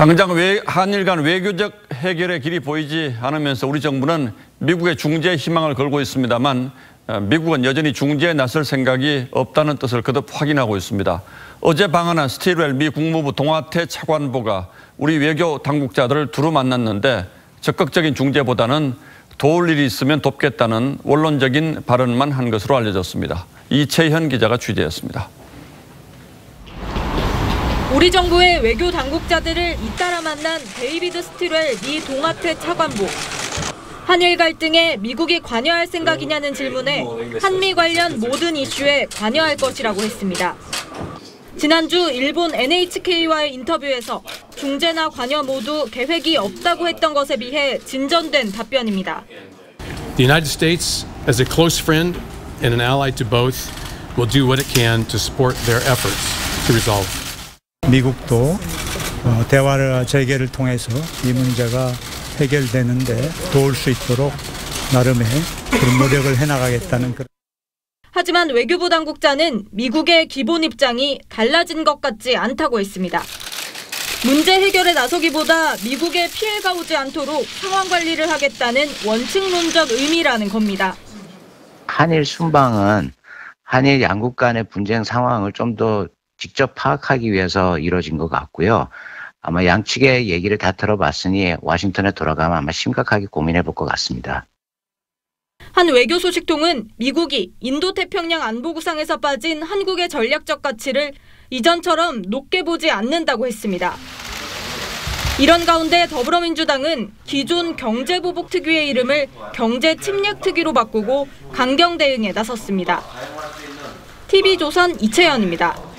당장 한일 간 외교적 해결의 길이 보이지 않으면서 우리 정부는 미국의 중재에 희망을 걸고 있습니다만 미국은 여전히 중재에 나설 생각이 없다는 뜻을 거듭 확인하고 있습니다. 어제 방한한 스티웰 미 국무부 동아태 차관보가 우리 외교 당국자들을 두루 만났는데 적극적인 중재보다는 도울 일이 있으면 돕겠다는 원론적인 발언만 한 것으로 알려졌습니다. 이채현 기자가 취재했습니다. 우리 정부의 외교 당국자들을 잇따라 만난 데이비드 스티웰 미 동아태 차관보. 한일 갈등에 미국이 관여할 생각이냐는 질문에 한미 관련 모든 이슈에 관여할 것이라고 했습니다. 지난주 일본 NHK와의 인터뷰에서 중재나 관여 모두 계획이 없다고 했던 것에 비해 진전된 답변입니다. The United States, as a close friend and an ally to both, will do what it can to support their efforts to resolve. 미국도 대화를 재개를 통해서 이 문제가 해결되는데 도울 수 있도록 나름의 그런 노력을 해나가겠다는 그런. 하지만 외교부 당국자는 미국의 기본 입장이 달라진 것 같지 않다고 했습니다. 문제 해결에 나서기보다 미국에 피해가 오지 않도록 상황 관리를 하겠다는 원칙론적 의미라는 겁니다. 한일 순방은 한일 양국 간의 분쟁 상황을 좀 더 직접 파악하기 위해서 이루어진 것 같고요. 아마 양측의 얘기를 다 들어봤으니 워싱턴에 돌아가면 아마 심각하게 고민해 볼 것 같습니다. 한 외교 소식통은 미국이 인도태평양 안보구상에서 빠진 한국의 전략적 가치를 이전처럼 높게 보지 않는다고 했습니다. 이런 가운데 더불어민주당은 기존 경제보복특위의 이름을 경제침략특위로 바꾸고 강경 대응에 나섰습니다. TV조선 이채연입니다.